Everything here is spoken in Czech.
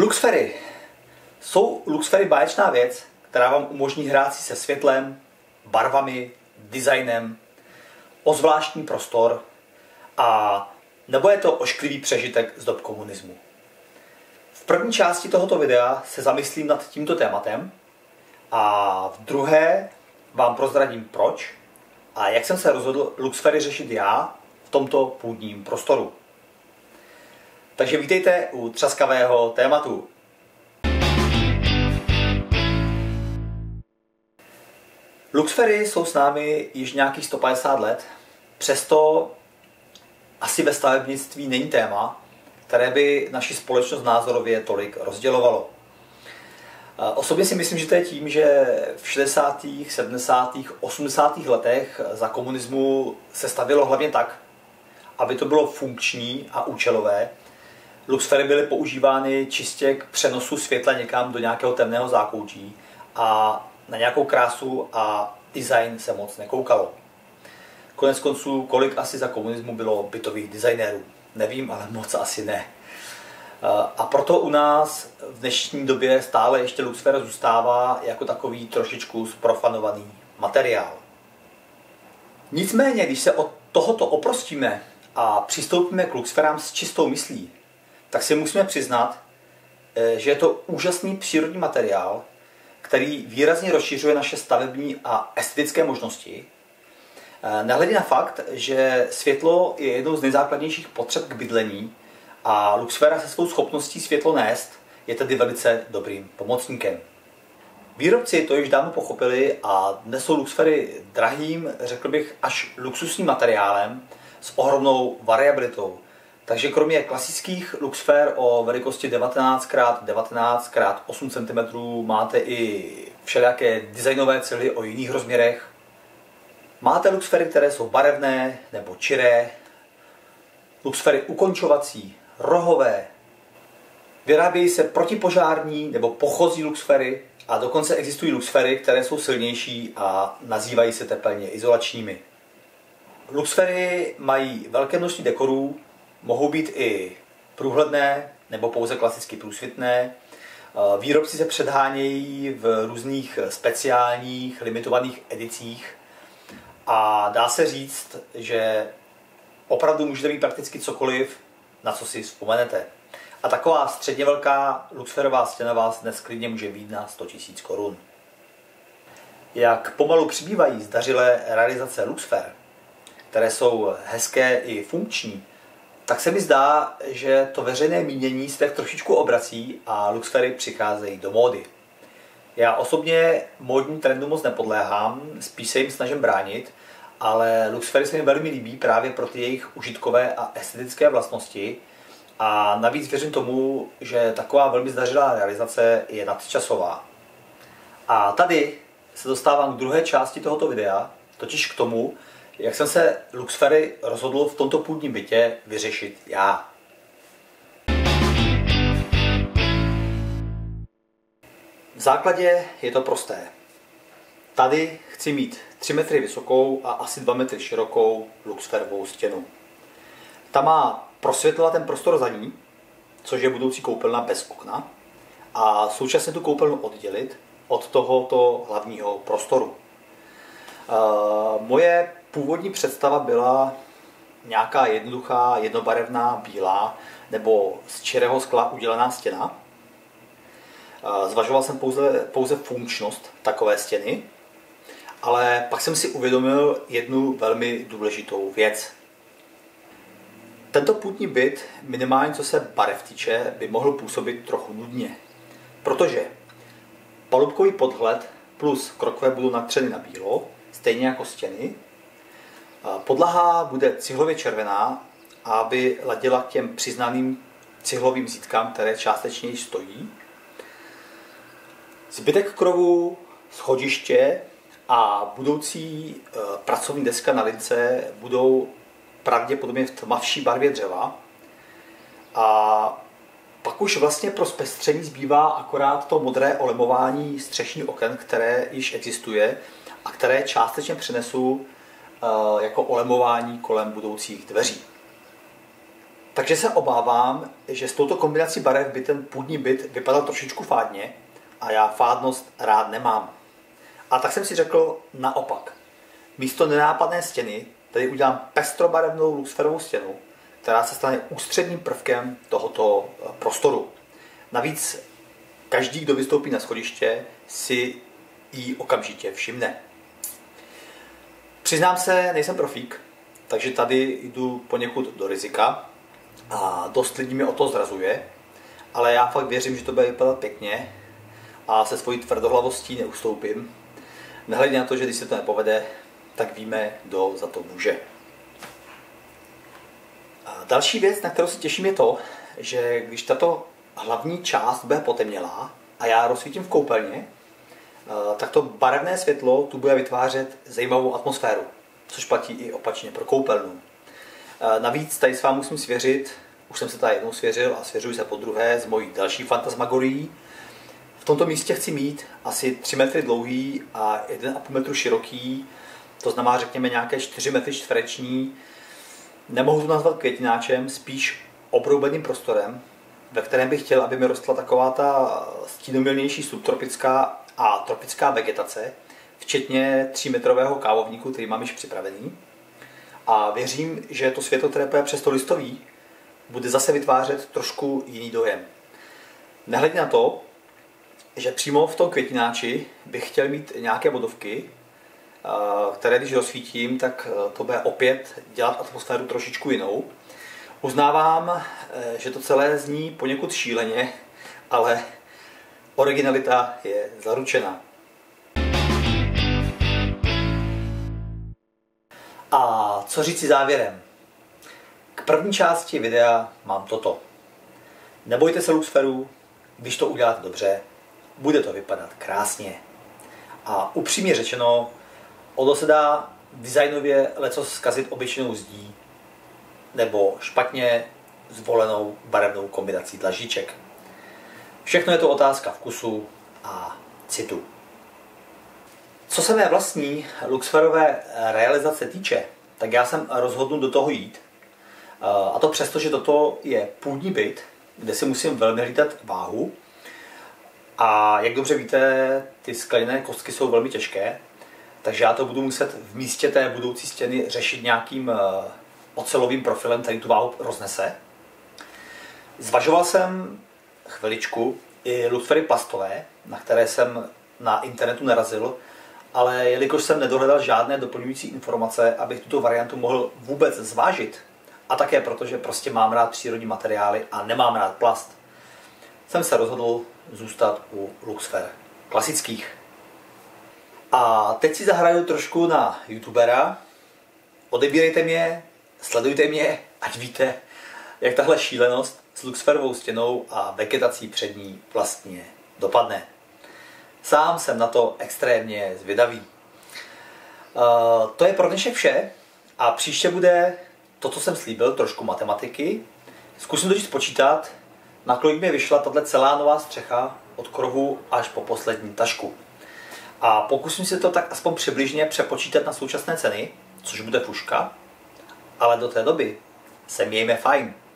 Luxfery. Jsou luxfery báječná věc, která vám umožní hrát si se světlem, barvami, designem, ozvláštní prostor a nebo je to ošklivý přežitek z dob komunismu. V první části tohoto videa se zamyslím nad tímto tématem a v druhé vám prozradím proč a jak jsem se rozhodl luxfery řešit já v tomto půdním prostoru. Takže vítejte u třaskavého tématu. Luxfery jsou s námi již nějakých 150 let, přesto asi ve stavebnictví není téma, které by naši společnost názorově tolik rozdělovalo. Osobně si myslím, že to je tím, že v 60., 70., 80. letech za komunismu se stavělo hlavně tak, aby to bylo funkční a účelové. Luxfery byly používány čistě k přenosu světla někam do nějakého temného zákoutí a na nějakou krásu a design se moc nekoukalo. Konec konců, kolik asi za komunismu bylo bytových designérů? Nevím, ale moc asi ne. A proto u nás v dnešní době stále ještě luxfer zůstává jako takový trošičku zprofanovaný materiál. Nicméně, když se od tohoto oprostíme a přistoupíme k luxferám s čistou myslí, tak si musíme přiznat, že je to úžasný přírodní materiál, který výrazně rozšiřuje naše stavební a estetické možnosti. Nehledě na fakt, že světlo je jednou z nejzákladnějších potřeb k bydlení a luxfera se svou schopností světlo nést je tedy velice dobrým pomocníkem. Výrobci to již dávno pochopili a dnes jsou luxfery drahým, řekl bych až luxusním materiálem s ohromnou variabilitou. Takže kromě klasických luxfer o velikosti 19x19x8 cm máte i všelijaké designové cely o jiných rozměrech. Máte luxfery, které jsou barevné nebo čiré, luxfery ukončovací, rohové, vyrábějí se protipožární nebo pochozí luxfery a dokonce existují luxfery, které jsou silnější a nazývají se tepelně izolačními. Luxfery mají velké množství dekorů, mohou být i průhledné nebo pouze klasicky průsvitné. Výrobci se předhánějí v různých speciálních, limitovaných edicích a dá se říct, že opravdu můžete mít prakticky cokoliv, na co si vzpomenete. A taková středně velká luxferová stěna vás dnes klidně může být na 100 000 korun. Jak pomalu přibývají zdařilé realizace luxfer, které jsou hezké i funkční, tak se mi zdá, že to veřejné mínění se tak trošičku obrací a luxfery přicházejí do módy. Já osobně módním trendu moc nepodléhám, spíš se jim snažím bránit, ale luxfery se mi velmi líbí právě pro ty jejich užitkové a estetické vlastnosti a navíc věřím tomu, že taková velmi zdařilá realizace je nadčasová. A tady se dostávám k druhé části tohoto videa, totiž k tomu, jak jsem se luxfery rozhodl v tomto půdním bytě vyřešit já. V základě je to prosté. Tady chci mít 3 metry vysokou a asi 2 metry širokou luxferovou stěnu. Ta má prosvětlovat ten prostor za ní, což je budoucí koupelna bez okna, a současně tu koupelnu oddělit od tohoto hlavního prostoru. Moje původní představa byla nějaká jednoduchá, jednobarevná, bílá nebo z čirého skla udělaná stěna. Zvažoval jsem pouze funkčnost takové stěny, ale pak jsem si uvědomil jednu velmi důležitou věc. Tento půdní byt, minimálně co se barev týče, by mohl působit trochu nudně, protože palubkový podhled plus krokve budou natřeny na bílo, stejně jako stěny. Podlaha bude cihlově červená, aby ladila k těm přiznaným cihlovým zítkám, které částečně již stojí. Zbytek krovu, schodiště a budoucí pracovní deska na lince budou pravděpodobně v tmavší barvě dřeva. A pak už vlastně pro zpestření zbývá akorát to modré olemování střešních oken, které již existuje a které částečně přenesu jako olemování kolem budoucích dveří. Takže se obávám, že s touto kombinací barev by ten půdní byt vypadal trošičku fádně a já fádnost rád nemám. A tak jsem si řekl naopak. Místo nenápadné stěny tady udělám pestrobarevnou luxferovou stěnu, která se stane ústředním prvkem tohoto prostoru. Navíc každý, kdo vystoupí na schodiště, si ji okamžitě všimne. Přiznám se, nejsem profík, takže tady jdu poněkud do rizika a dost lidí mě o to zrazuje, ale já fakt věřím, že to bude vypadat pěkně a se svojí tvrdohlavostí neustoupím. Nehledě na to, že když se to nepovede, tak víme, kdo za to může. A další věc, na kterou se těším, je to, že když tato hlavní část bude potemnělá a já rozsvítím v koupelně, tak to barevné světlo tu bude vytvářet zajímavou atmosféru, což platí i opačně pro koupelnu. Navíc tady s vámi musím svěřit, už jsem se tady jednou svěřil a svěřuji se podruhé s mojí další fantasmagorií. V tomto místě chci mít asi 3 metry dlouhý a 1,5 metru široký, to znamená řekněme nějaké 4 metry čtvereční. Nemohu to nazvat květináčem, spíš obroubeným prostorem, ve kterém bych chtěl, aby mi rostla taková ta stínomilnější subtropická a tropická vegetace, včetně 3metrového kávovníku, který mám již připravený. A věřím, že to světlo, které půjde přes to listový, bude zase vytvářet trošku jiný dojem. Nehledě na to, že přímo v tom květináči bych chtěl mít nějaké bodovky, které když rozsvítím, tak to bude opět dělat atmosféru trošičku jinou. Uznávám, že to celé zní poněkud šíleně, ale originalita je zaručena. A co říci závěrem? K první části videa mám toto. Nebojte se luxferů, když to uděláte dobře, bude to vypadat krásně. A upřímně řečeno, ono se dá designově lecos zkazit obyčejnou zdí nebo špatně zvolenou barevnou kombinací dlažíček. Všechno je to otázka vkusu a citu. Co se mé vlastní luxferové realizace týče, tak já jsem rozhodnut do toho jít. A to přesto, že toto je půdní byt, kde si musím velmi hlídat váhu. A jak dobře víte, ty skleněné kostky jsou velmi těžké, takže já to budu muset v místě té budoucí stěny řešit nějakým ocelovým profilem, který tu váhu roznese. Zvažoval jsem chviličku i luxfery plastové, na které jsem na internetu narazil, ale jelikož jsem nedohledal žádné doplňující informace, abych tuto variantu mohl vůbec zvážit, a také proto, že prostě mám rád přírodní materiály a nemám rád plast, jsem se rozhodl zůstat u luxfer klasických. A teď si zahraju trošku na youtubera. Odebírejte mě, sledujte mě, ať víte, jak tahle šílenost s luxferovou stěnou a vegetací před ní vlastně dopadne. Sám jsem na to extrémně zvědavý. To je pro dnešek vše a příště bude to, co jsem slíbil, trošku matematiky. Zkusím to spočítat, na kolik mi vyšla tato celá nová střecha od krovu až po poslední tašku. A pokusím se to tak aspoň přibližně přepočítat na současné ceny, což bude fuška, ale do té doby se mějme fajn.